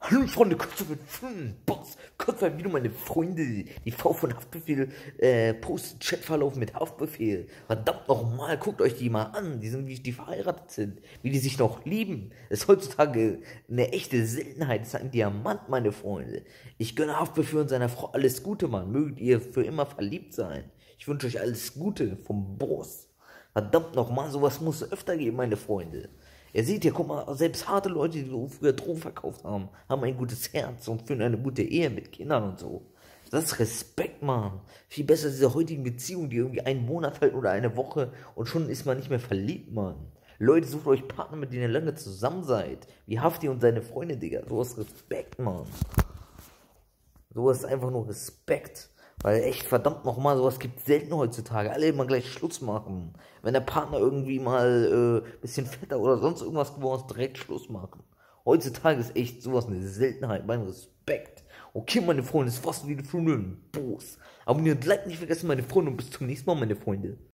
Hallo Freunde, kurz mit Boss, kurz mal wieder meine Freunde. Die Frau von Haftbefehl postet Chatverlauf mit Haftbefehl. Verdammt nochmal, guckt euch die mal an. Die sind, wie die verheiratet sind, wie die sich noch lieben. Das ist heutzutage eine echte Seltenheit. Das ist ein Diamant, meine Freunde. Ich gönne Haftbefehl und seiner Frau alles Gute, Mann. Mögt ihr für immer verliebt sein. Ich wünsche euch alles Gute vom Boss. Verdammt nochmal, sowas muss es öfter geben, meine Freunde. Ihr seht ja, guck mal, selbst harte Leute, die früher Drogen verkauft haben, haben ein gutes Herz und führen eine gute Ehe mit Kindern und so. Das ist Respekt, Mann. Viel besser als diese heutigen Beziehungen, die irgendwie einen Monat halten oder eine Woche und schon ist man nicht mehr verliebt, Mann. Leute, sucht euch Partner, mit denen ihr lange zusammen seid. Wie Hafti und seine Freunde, Digga. So ist Respekt, Mann. So ist einfach nur Respekt. Weil echt, verdammt nochmal, sowas gibt es selten heutzutage. Alle immer gleich Schluss machen. Wenn der Partner irgendwie mal bisschen fetter oder sonst irgendwas geworden ist, direkt Schluss machen. Heutzutage ist echt sowas eine Seltenheit. Mein Respekt. Okay, meine Freunde, das war's wieder für einen Boss. Abonniert, like nicht vergessen, meine Freunde, und bis zum nächsten Mal, meine Freunde.